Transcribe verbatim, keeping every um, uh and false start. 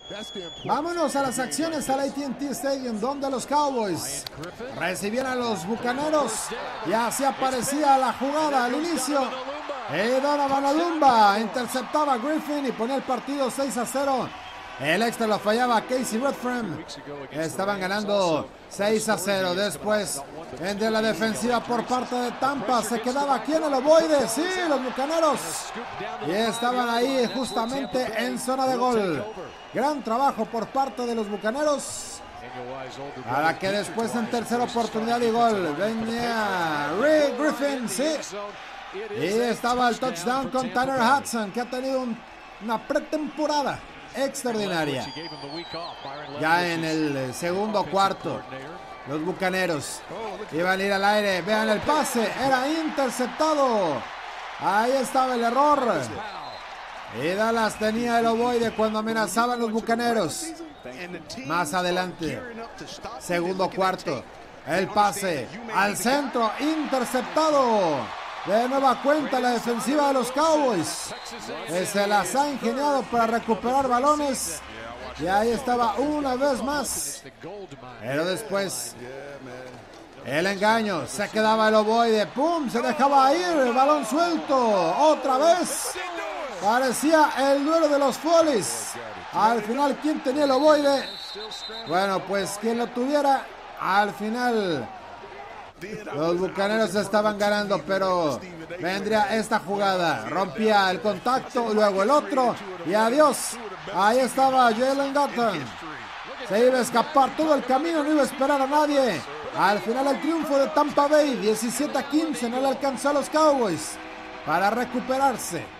Vámonos a las acciones al A T and T Stadium, donde los Cowboys recibían a los Bucaneros y así aparecía la jugada al inicio. Y Donovan Olumba interceptaba a Griffin y ponía el partido seis a cero. El extra lo fallaba Casey Redfern. Estaban ganando seis a cero. Después, entre la defensiva por parte de Tampa, se quedaba aquí en el ovoide. Sí, los Bucaneros. Y estaban ahí justamente en zona de gol. Gran trabajo por parte de los Bucaneros. Para que después en tercera oportunidad y gol venía Rick Griffin. Sí. Y estaba el touchdown con Tanner Hudson, que ha tenido un, una pretemporada extraordinaria. Ya en el segundo cuarto, los Bucaneros iban a ir al aire. Vean el pase, era interceptado. Ahí estaba el error. Y Dallas tenía el ovoide cuando amenazaban los Bucaneros. Más adelante, segundo cuarto, el pase al centro, interceptado. De nueva cuenta la defensiva de los Cowboys, que se las ha ingeniado para recuperar balones. Y ahí estaba una vez más. Pero después, el engaño, se quedaba el ovoide. ¡Pum! Se dejaba ir, el balón suelto. Otra vez. Parecía el duelo de los Follies. Al final, ¿quién tenía el ovoide? Bueno, pues quien lo tuviera, al final los Bucaneros estaban ganando, pero vendría esta jugada. Rompía el contacto, luego el otro, y adiós. Ahí estaba Jalen Dutton. Se iba a escapar todo el camino, no iba a esperar a nadie. Al final el triunfo de Tampa Bay, diecisiete a quince, no le alcanzó a los Cowboys para recuperarse.